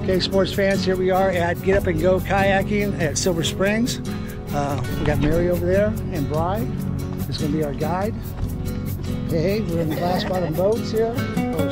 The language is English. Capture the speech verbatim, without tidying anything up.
Okay, sports fans, here we are at Get Up and Go Kayaking at Silver Springs. Uh, we got Mary over there and Bri is going to be our guide. Hey, we're in the glass bottom boats here. Oh,